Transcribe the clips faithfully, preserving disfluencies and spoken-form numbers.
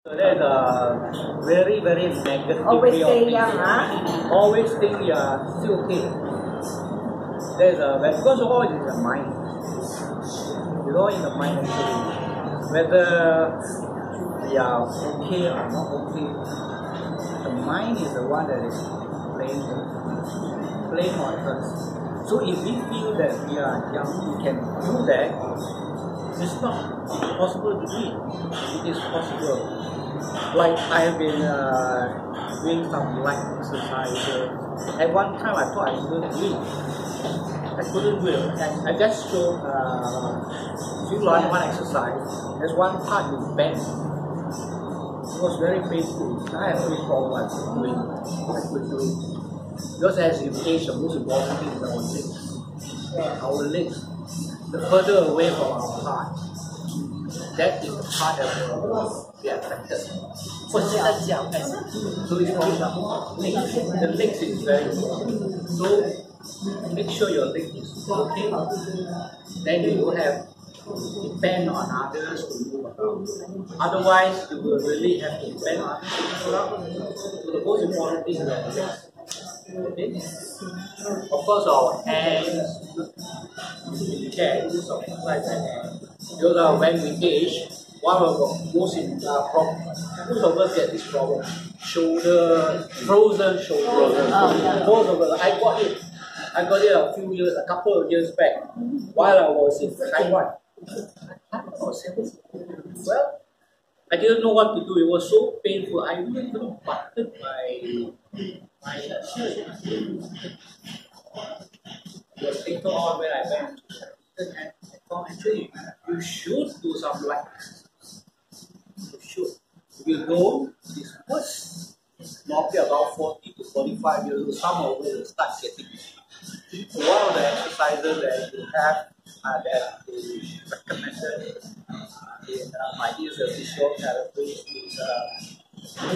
So there's a very, very negative Always way of stay thinking. young, huh? Always think you are still okay. There's a, because of all in the mind. It's all in the mind actually. Whether we are okay or not okay, the mind is the one that is playing, playing on us. So if we feel that we are young, we can do that. It's not possible to do it. It is possible. Like I have been uh, doing some light exercises. At one time I thought I couldn't do it. I couldn't do it. I, I just showed uh, if you learn one exercise, there's one part you bend. It was very painful. I had no problem doing it. I could do it. Because as you age, the most important thing is our legs. Our legs. The further away from our heart, that is the part that will be affected. So it's important. The legs is very important. So make sure your leg is okay. Then you don't have to depend on others to move around. Otherwise, you will really have to depend on others to move around. So the most important thing is our legs. Okay? Of course, our hands. We can do some exercise and hands. Because uh, when we age, one of the most uh, problems, most of us get this problem, shoulder, frozen shoulder. Oh, yeah. Most of us, I got it. I got it a few years, a couple of years back, while I was in Taiwan. Well, I didn't know what to do. It was so painful. I even buttoned my my shirt. It was taken on when I went to and actually, you should do some light exercise. You should. If you don't, it's worse. Normally about forty to forty-five years old, some of them will start getting it. So one of the exercises that you have uh, that is recommended uh, in uh, my years of physiotherapy is uh,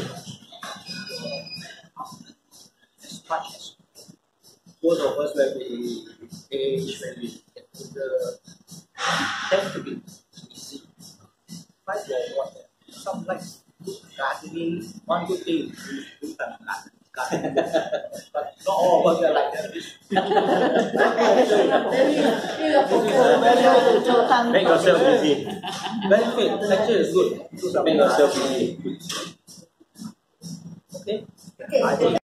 as much as most of us when we age, when we get older, tend to be easy. Like what? Some like gardening, one good thing is do some gardening. But not all of us are like that. Make yourself easy. Benefit, actually is good. Do something. Make yourself easy. Okay? Okay.